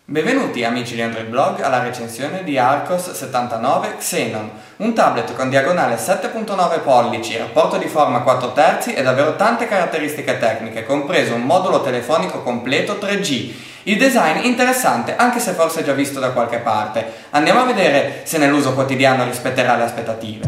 Benvenuti amici di Android Blog alla recensione di Archos 79 Xenon, un tablet con diagonale 7.9 pollici, rapporto di forma 4/3 e davvero tante caratteristiche tecniche, compreso un modulo telefonico completo 3G. Il design interessante, anche se forse già visto da qualche parte. Andiamo a vedere se nell'uso quotidiano rispetterà le aspettative.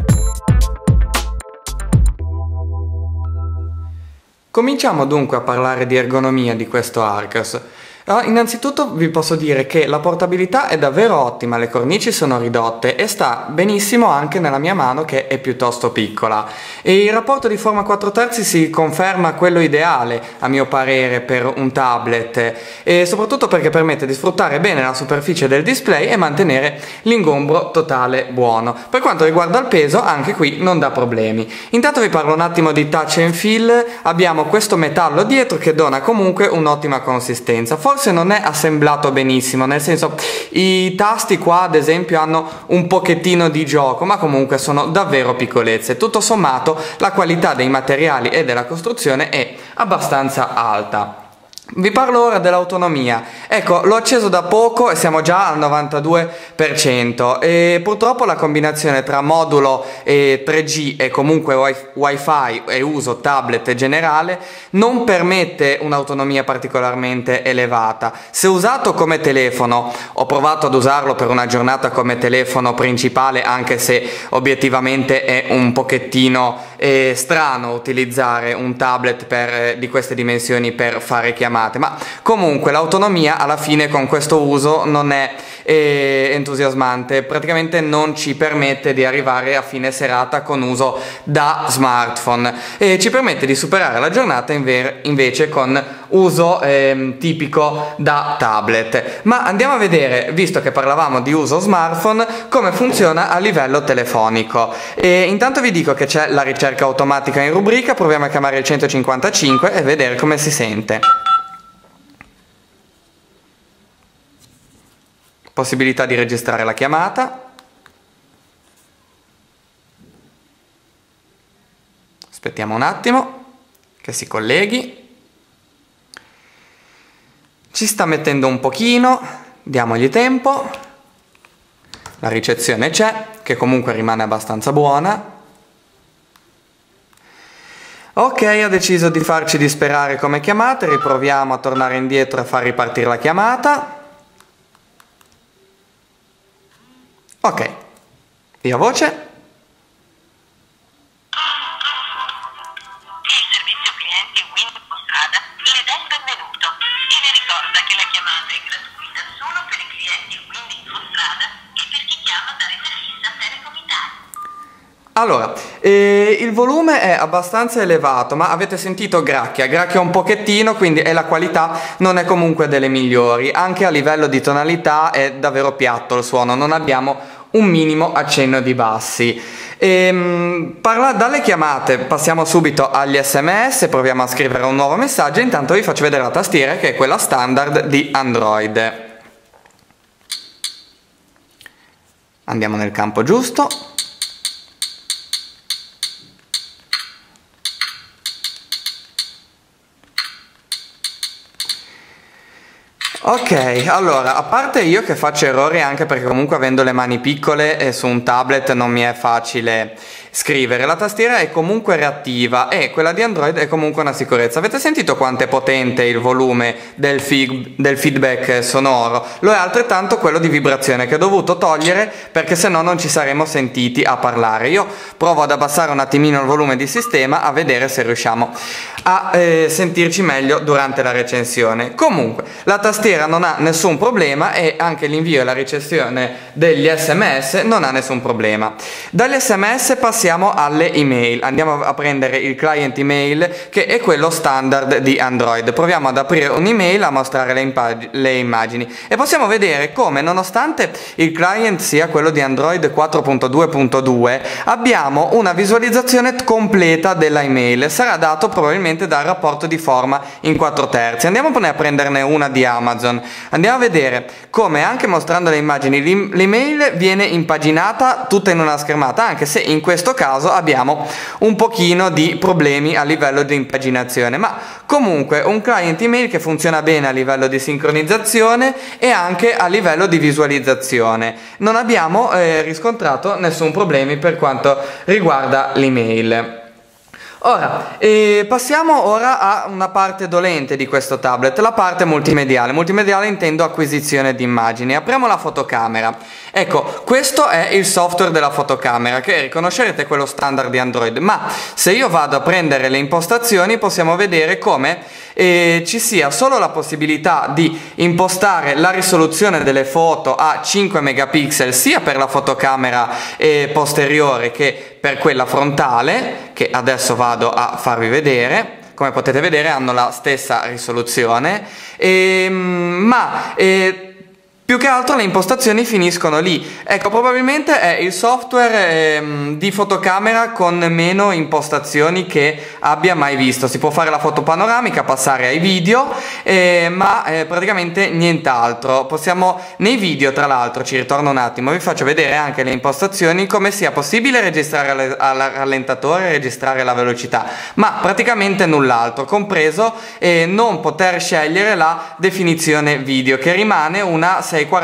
Cominciamo dunque a parlare di ergonomia di questo Archos. Innanzitutto vi posso dire che la portabilità è davvero ottima, le cornici sono ridotte e sta benissimo anche nella mia mano che è piuttosto piccola. E il rapporto di forma 4/3 si conferma quello ideale a mio parere per un tablet e soprattutto perché permette di sfruttare bene la superficie del display e mantenere l'ingombro totale buono. Per quanto riguarda il peso, anche qui non dà problemi. Intanto vi parlo un attimo di touch and feel. Abbiamo questo metallo dietro che dona comunque un'ottima consistenza. Forse non è assemblato benissimo, nel senso i tasti qua ad esempio hanno un pochettino di gioco, ma comunque sono davvero piccolezze. Tutto sommato la qualità dei materiali e della costruzione è abbastanza alta. Vi parlo ora dell'autonomia. Ecco, l'ho acceso da poco e siamo già al 92% e purtroppo la combinazione tra modulo 3G e comunque wifi e uso tablet generale non permette un'autonomia particolarmente elevata. Se usato come telefono, ho provato ad usarlo per una giornata come telefono principale, anche se obiettivamente è un pochettino strano utilizzare un tablet di queste dimensioni per fare chiamate, ma comunque l'autonomia alla fine con questo uso non è entusiasmante, praticamente non ci permette di arrivare a fine serata con uso da smartphone e ci permette di superare la giornata invece con uso tipico da tablet. Ma andiamo a vedere, visto che parlavamo di uso smartphone, come funziona a livello telefonico. E intanto vi dico che c'è la ricerca automatica in rubrica, proviamo a chiamare il 155 e vedere come si sente. Possibilità di registrare la chiamata. Aspettiamo un attimo che si colleghi. Ci sta mettendo un pochino, diamogli tempo. La ricezione c'è, che comunque rimane abbastanza buona. Ok, ha deciso di farci disperare come chiamate, riproviamo a tornare indietro e a far ripartire la chiamata. Ok, via voce. Il servizio clienti Windows Strada le dà il benvenuto e le ricorda che la chiamata è gratuita solo per i clienti Windows Strada e per chi chiama da rete fissa Telecom Italia. Allora, il volume è abbastanza elevato, ma avete sentito gracchia un pochettino, quindi la qualità non è comunque delle migliori. Anche a livello di tonalità è davvero piatto il suono, non abbiamo un minimo accenno di bassi. Dalle chiamate passiamo subito agli SMS, proviamo a scrivere un nuovo messaggio. Intanto vi faccio vedere la tastiera che è quella standard di Android. Andiamo nel campo giusto. Ok, allora, a parte io che faccio errori anche perché comunque avendo le mani piccole e su un tablet non mi è facile scrivere, la tastiera è comunque reattiva e quella di Android è comunque una sicurezza. Avete sentito quanto è potente il volume del feedback sonoro? Lo è altrettanto quello di vibrazione che ho dovuto togliere perché se no non ci saremmo sentiti a parlare. Io provo ad abbassare un attimino il volume di sistema a vedere se riusciamo a sentirci meglio durante la recensione. Comunque, la tastiera non ha nessun problema e anche l'invio e la ricezione degli SMS non ha nessun problema. Dagli SMS passiamo alle email. Andiamo a prendere il client email che è quello standard di Android. Proviamo ad aprire un'email, a mostrare le immagini e possiamo vedere come nonostante il client sia quello di Android 4.2.2 abbiamo una visualizzazione completa della email. Sarà dato probabilmente dal rapporto di forma in 4/3. Andiamo a prenderne una di Amazon. Amazon. Andiamo a vedere come, anche mostrando le immagini, l'email viene impaginata tutta in una schermata, anche se in questo caso abbiamo un pochino di problemi a livello di impaginazione, ma comunque un client email che funziona bene a livello di sincronizzazione e anche a livello di visualizzazione. Non abbiamo riscontrato nessun problema per quanto riguarda l'email. Ora, passiamo ora a una parte dolente di questo tablet, la parte multimediale. Multimediale intendo acquisizione di immagini. Apriamo la fotocamera. Ecco, questo è il software della fotocamera, che riconoscerete quello standard di Android, ma se io vado a prendere le impostazioni possiamo vedere come ci sia solo la possibilità di impostare la risoluzione delle foto a 5 megapixel sia per la fotocamera posteriore che per quella frontale, che adesso vado a farvi vedere. Come potete vedere hanno la stessa risoluzione, più che altro le impostazioni finiscono lì. Ecco, probabilmente è il software di fotocamera con meno impostazioni che abbia mai visto. Si può fare la foto panoramica, passare ai video, ma praticamente nient'altro. Possiamo, nei video tra l'altro, ci ritorno un attimo, vi faccio vedere anche le impostazioni, come sia possibile registrare al rallentatore, registrare la velocità, ma praticamente null'altro, compreso non poter scegliere la definizione video, che rimane una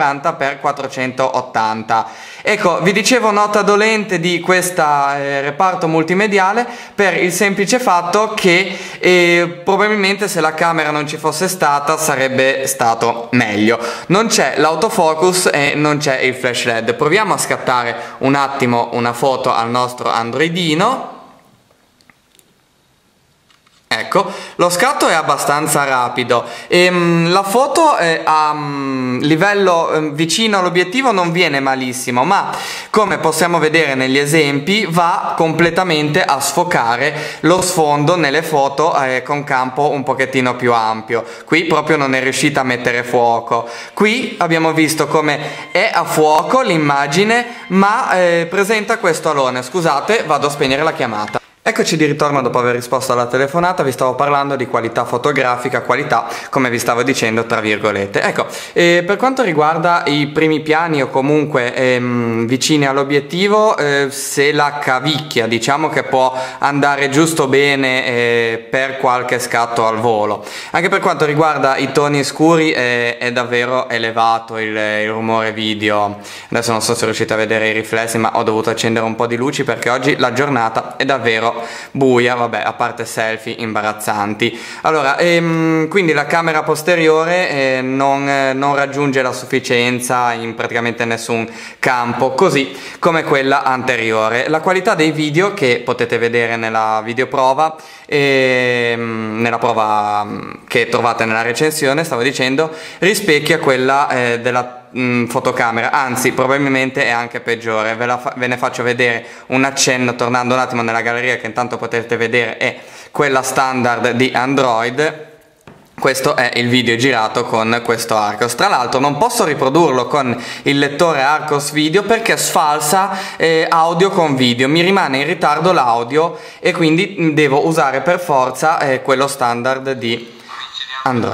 640x480. Ecco, vi dicevo, nota dolente di questo reparto multimediale per il semplice fatto che probabilmente se la camera non ci fosse stata sarebbe stato meglio. Non c'è l'autofocus e non c'è il flash LED. Proviamo a scattare un attimo una foto al nostro androidino. Ecco, lo scatto è abbastanza rapido e la foto a livello vicino all'obiettivo non viene malissimo, ma come possiamo vedere negli esempi va completamente a sfocare lo sfondo nelle foto con campo un pochettino più ampio. Qui proprio non è riuscita a mettere fuoco. Qui abbiamo visto come è a fuoco l'immagine, ma presenta questo alone. Scusate, vado a spegnere la chiamata. Eccoci di ritorno dopo aver risposto alla telefonata. Vi stavo parlando di qualità fotografica, qualità come vi stavo dicendo tra virgolette. Ecco, per quanto riguarda i primi piani o comunque vicini all'obiettivo, se la cavicchia, diciamo che può andare giusto bene per qualche scatto al volo. Anche per quanto riguarda i toni scuri è davvero elevato il rumore video. Adesso non so se riuscite a vedere i riflessi, ma ho dovuto accendere un po' di luci perché oggi la giornata è davvero buia, vabbè, a parte selfie imbarazzanti. Allora, quindi la camera posteriore non raggiunge la sufficienza in praticamente nessun campo, così come quella anteriore. La qualità dei video, che potete vedere nella videoprova, nella prova che trovate nella recensione, stavo dicendo, rispecchia quella della fotocamera, anzi probabilmente è anche peggiore. Ve ne faccio vedere un accenno tornando un attimo nella galleria, che intanto potete vedere è quella standard di Android. Questo è il video girato con questo Archos. Tra l'altro non posso riprodurlo con il lettore Archos Video perché sfalsa audio con video, mi rimane in ritardo l'audio e quindi devo usare per forza quello standard di Android.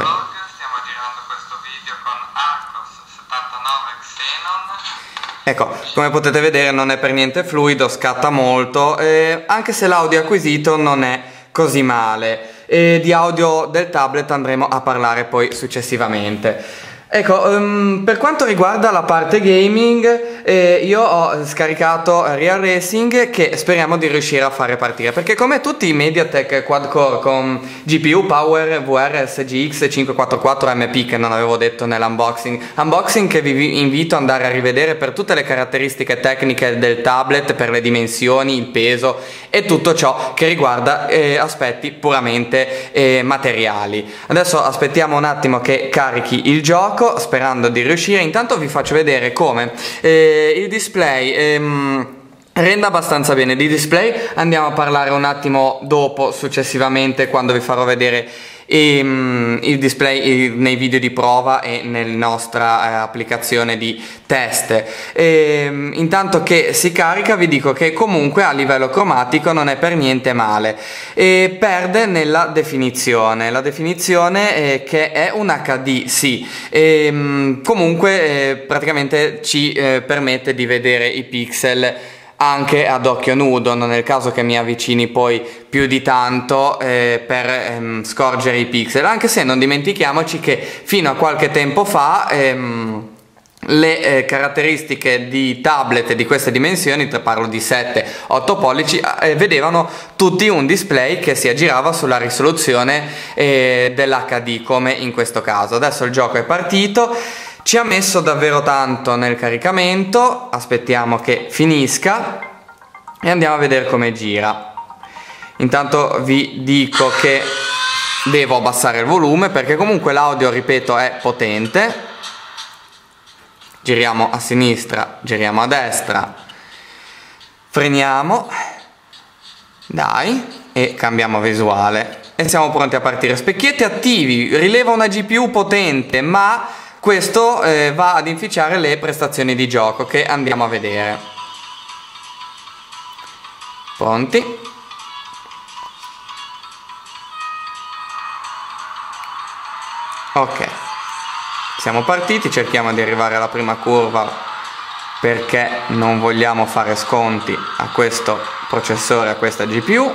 Ecco, come potete vedere non è per niente fluido, scatta molto, anche se l'audio acquisito non è così male. E di audio del tablet andremo a parlare poi successivamente. Ecco, per quanto riguarda la parte gaming, io ho scaricato Real Racing, che speriamo di riuscire a fare partire, perché come tutti i MediaTek quad-core con GPU Power VRS GX 544 MP, che non avevo detto nell'unboxing, che vi invito ad andare a rivedere per tutte le caratteristiche tecniche del tablet, per le dimensioni, il peso e tutto ciò che riguarda aspetti puramente materiali. Adesso aspettiamo un attimo che carichi il gioco, sperando di riuscire. Intanto vi faccio vedere come il display renda abbastanza bene. Di display andiamo a parlare un attimo dopo, successivamente, quando vi farò vedere il display nei video di prova e nella nostra applicazione di test. Intanto che si carica vi dico che comunque a livello cromatico non è per niente male, e perde nella definizione, la definizione che è un HD, sì, comunque praticamente ci permette di vedere i pixel anche ad occhio nudo, non è il caso che mi avvicini poi più di tanto per scorgere i pixel, anche se non dimentichiamoci che fino a qualche tempo fa le caratteristiche di tablet di queste dimensioni, parlo di 7-8 pollici, vedevano tutti un display che si aggirava sulla risoluzione dell'HD, come in questo caso. Adesso il gioco è partito, ci ha messo davvero tanto nel caricamento, aspettiamo che finisca e andiamo a vedere come gira. Intanto vi dico che devo abbassare il volume perché comunque l'audio, ripeto, è potente. Giriamo a sinistra, giriamo a destra, freniamo, dai, e cambiamo visuale e siamo pronti a partire. Specchietti attivi, rileva una GPU potente, ma questo va ad inficiare le prestazioni di gioco che andiamo a vedere. Pronti? Ok. Siamo partiti, cerchiamo di arrivare alla prima curva perché non vogliamo fare sconti a questo processore, a questa GPU.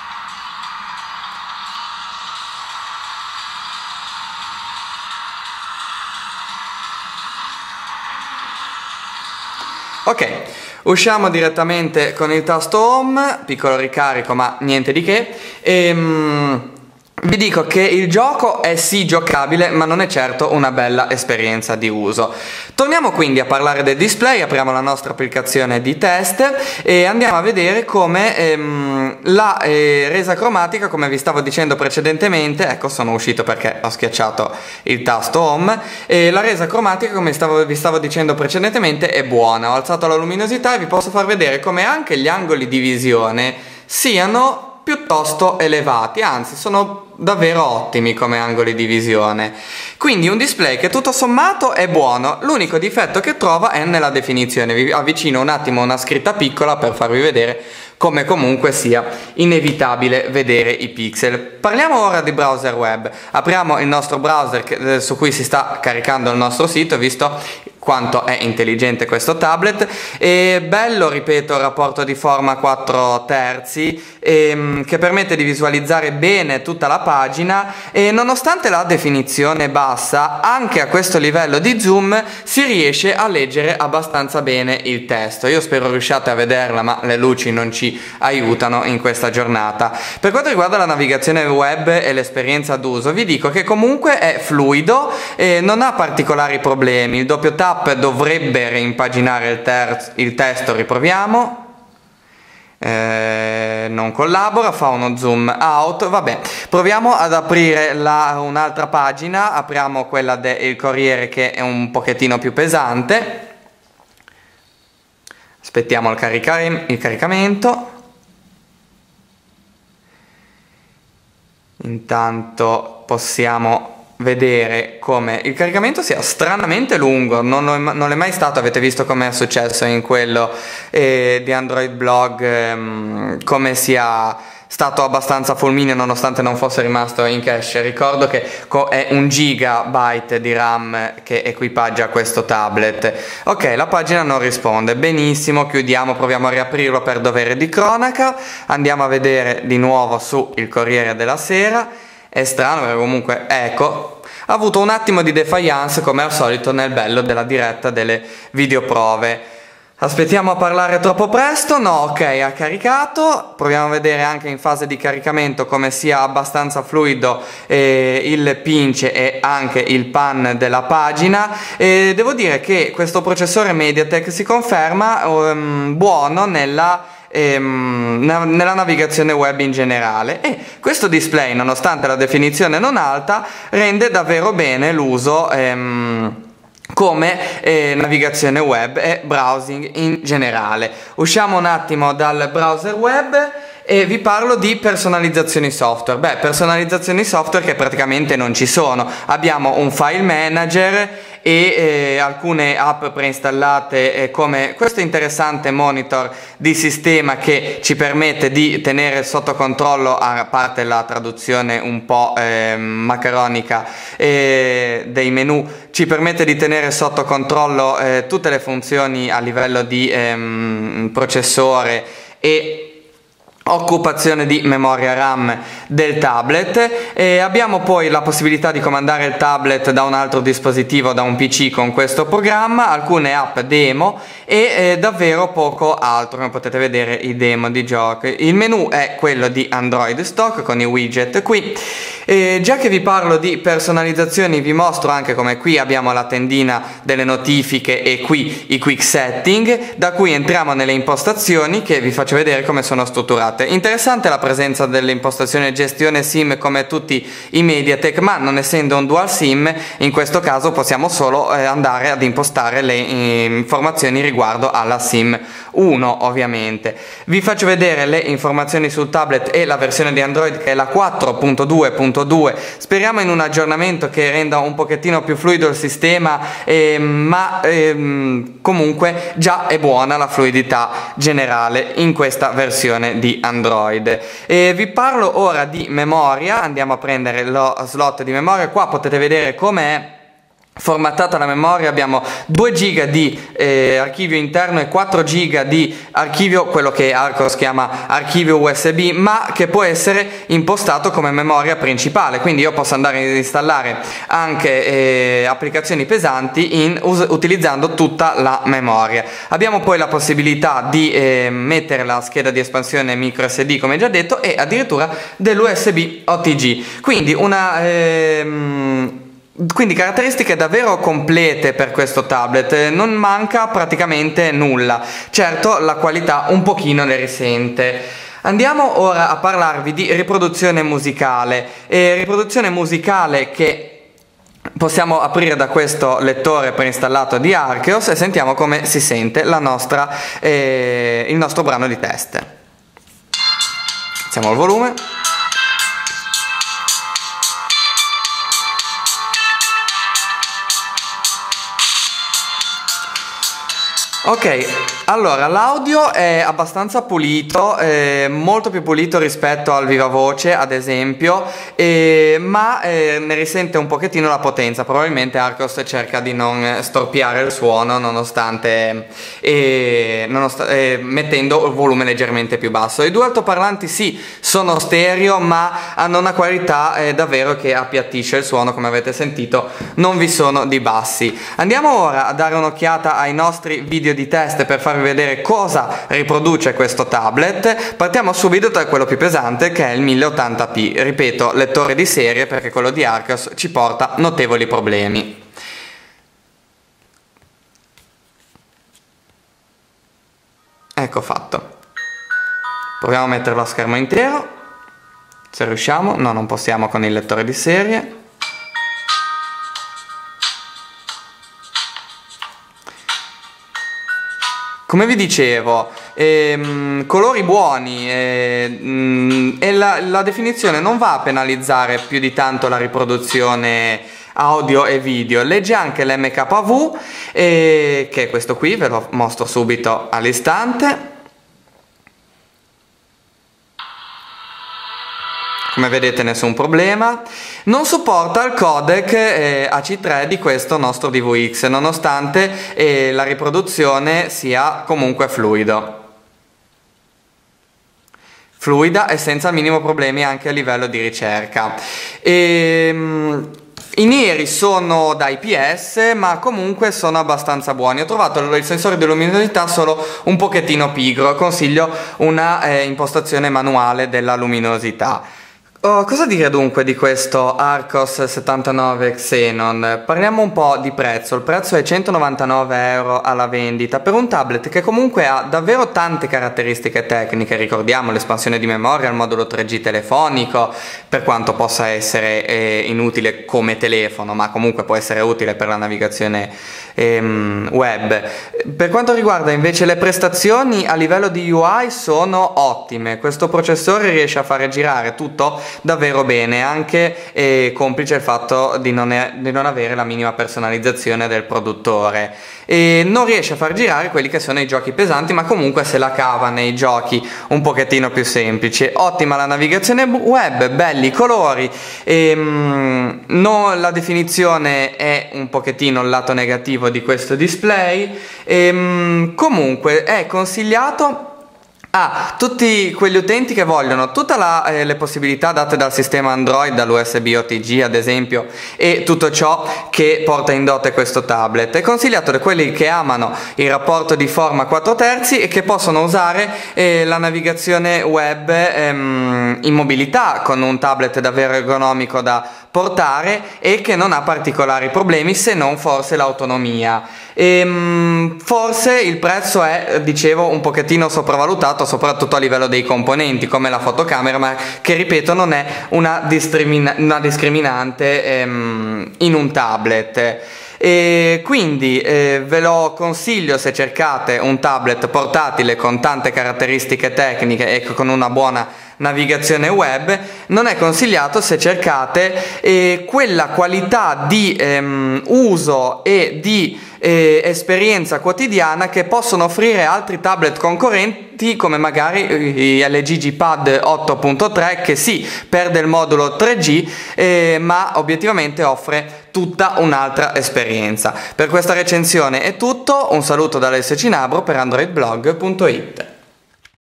Ok, usciamo direttamente con il tasto Home, piccolo ricarico ma niente di che. Vi dico che il gioco è sì giocabile, ma non è certo una bella esperienza di uso. Torniamo quindi a parlare del display, apriamo la nostra applicazione di test e andiamo a vedere come la resa cromatica, come vi stavo dicendo precedentemente, ecco sono uscito perché ho schiacciato il tasto Home, la resa cromatica, come vi stavo dicendo precedentemente, è buona. Ho alzato la luminosità e vi posso far vedere come anche gli angoli di visione siano piuttosto elevati, anzi sono davvero ottimi come angoli di visione. Quindi un display che tutto sommato è buono, l'unico difetto che trova è nella definizione. Vi avvicino un attimo una scritta piccola per farvi vedere come comunque sia inevitabile vedere i pixel. Parliamo ora di browser web. Apriamo il nostro browser su cui si sta caricando il nostro sito, visto quanto è intelligente questo tablet. E bello, ripeto, il rapporto di forma 4/3 che permette di visualizzare bene tutta la pagina, e nonostante la definizione bassa, anche a questo livello di zoom si riesce a leggere abbastanza bene il testo. Io spero riusciate a vederla, ma le luci non ci aiutano in questa giornata. Per quanto riguarda la navigazione web e l'esperienza d'uso, vi dico che comunque è fluido e non ha particolari problemi. Il doppio tap dovrebbe reimpaginare il testo, riproviamo. Non collabora, fa uno zoom out. Vabbè, proviamo ad aprire un'altra pagina. Apriamo quella del Corriere, che è un pochettino più pesante. Aspettiamo il caricamento. Intanto possiamo vedere come il caricamento sia stranamente lungo, non è mai stato. Avete visto come è successo in quello di Android Blog, come sia stato abbastanza fulmineo nonostante non fosse rimasto in cache. Ricordo che è 1 GB di RAM che equipaggia questo tablet. Ok, la pagina non risponde, benissimo, chiudiamo, proviamo a riaprirlo per dovere di cronaca. Andiamo a vedere di nuovo su il Corriere della Sera. È strano perché comunque, ecco, ha avuto un attimo di defiance come al solito nel bello della diretta delle videoprove. Aspettiamo a parlare troppo presto? No, ok, ha caricato. Proviamo a vedere anche in fase di caricamento come sia abbastanza fluido il pinch e anche il pan della pagina. Devo dire che questo processore MediaTek si conferma buono nella navigazione web in generale, e questo display, nonostante la definizione non alta, rende davvero bene l'uso come navigazione web e browsing in generale. Usciamo un attimo dal browser web e vi parlo di personalizzazioni software. Beh, personalizzazioni software che praticamente non ci sono. Abbiamo un file manager e alcune app preinstallate come questo interessante monitor di sistema che ci permette di tenere sotto controllo, a parte la traduzione un po' macronica dei menu, ci permette di tenere sotto controllo tutte le funzioni a livello di processore e occupazione di memoria RAM del tablet. Abbiamo poi la possibilità di comandare il tablet da un altro dispositivo, da un PC, con questo programma, alcune app demo e davvero poco altro. Come potete vedere, i demo di giochi. Il menu è quello di Android stock con i widget qui. Già che vi parlo di personalizzazioni, vi mostro anche come qui abbiamo la tendina delle notifiche e qui i quick setting, da cui entriamo nelle impostazioni che vi faccio vedere come sono strutturate. Interessante la presenza delle impostazioni gestione SIM come tutti i MediaTek, ma non essendo un dual SIM in questo caso possiamo solo andare ad impostare le informazioni riguardo alla SIM 1 ovviamente. Vi faccio vedere le informazioni sul tablet e la versione di Android che è la 4.2.2. Speriamo in un aggiornamento che renda un pochettino più fluido il sistema, ma comunque già è buona la fluidità generale in questa versione di Android. Vi parlo ora di memoria. Andiamo a prendere lo slot di memoria. Qua potete vedere come è formattata la memoria. Abbiamo 2 GB di archivio interno e 4 GB di archivio, quello che Archos chiama archivio USB, ma che può essere impostato come memoria principale, quindi io posso andare ad installare anche applicazioni pesanti utilizzando tutta la memoria. Abbiamo poi la possibilità di mettere la scheda di espansione micro SD, come già detto, e addirittura dell'USB OTG, quindi caratteristiche davvero complete per questo tablet, non manca praticamente nulla. Certo, la qualità un pochino ne risente. Andiamo ora a parlarvi di riproduzione musicale. Riproduzione musicale che possiamo aprire da questo lettore preinstallato di Archeos e sentiamo come si sente il nostro brano di test. Alziamo il volume. Ok, allora l'audio è abbastanza pulito, molto più pulito rispetto al viva voce ad esempio, ma ne risente un pochettino la potenza. Probabilmente Archos cerca di non storpiare il suono nonostante mettendo il volume leggermente più basso. I due altoparlanti sì, sono stereo, ma hanno una qualità davvero che appiattisce il suono, come avete sentito non vi sono di bassi. Andiamo ora a dare un'occhiata ai nostri video di test per farvi vedere cosa riproduce questo tablet. Partiamo subito da quello più pesante, che è il 1080p, ripeto, lettore di serie, perché quello di Archos ci porta notevoli problemi. Ecco fatto. Proviamo a metterlo a schermo intero, se riusciamo. No, non possiamo con il lettore di serie. Come vi dicevo, colori buoni e la definizione non va a penalizzare più di tanto la riproduzione audio e video. Legge anche l'MKV, che è questo qui, ve lo mostro subito all'istante. Come vedete nessun problema. Non supporta il codec AC3 di questo nostro DVX, nonostante la riproduzione sia comunque fluida e senza minimo problemi anche a livello di ricerca. I neri sono da IPS, ma comunque sono abbastanza buoni. Ho trovato il sensore di luminosità solo un pochettino pigro, consiglio una impostazione manuale della luminosità. Oh, cosa dire dunque di questo Arcos 79 Xenon? Parliamo un po' di prezzo. Il prezzo è 199 euro alla vendita per un tablet che comunque ha davvero tante caratteristiche tecniche. Ricordiamo l'espansione di memoria, il modulo 3G telefonico, per quanto possa essere inutile come telefono, ma comunque può essere utile per la navigazione web. Per quanto riguarda invece le prestazioni, a livello di UI sono ottime. Questo processore riesce a fare girare tutto davvero bene, anche complice il fatto di non avere la minima personalizzazione del produttore, e non riesce a far girare quelli che sono i giochi pesanti, ma comunque se la cava nei giochi un pochettino più semplici. Ottima la navigazione web, belli i colori, la definizione è un pochettino il lato negativo di questo display, comunque è consigliato a tutti quegli utenti che vogliono tutte le possibilità date dal sistema Android, dall'USB OTG ad esempio, e tutto ciò che porta in dote questo tablet. È consigliato da quelli che amano il rapporto di forma 4/3 e che possono usare la navigazione web in mobilità, con un tablet davvero ergonomico da portare e che non ha particolari problemi, se non forse l'autonomia. Forse il prezzo è, dicevo, un pochettino sopravvalutato, soprattutto a livello dei componenti come la fotocamera, ma che ripeto non è una discriminante in un tablet. E quindi ve lo consiglio se cercate un tablet portatile con tante caratteristiche tecniche e con una buona navigazione web. Non è consigliato se cercate quella qualità di uso e di esperienza quotidiana che possono offrire altri tablet concorrenti, come magari i LG G Pad 8.3, che sì, perde il modulo 3G, ma obiettivamente offre tutta un'altra esperienza. Per questa recensione è tutto, un saluto da Alessio Cinabro per androidblog.it.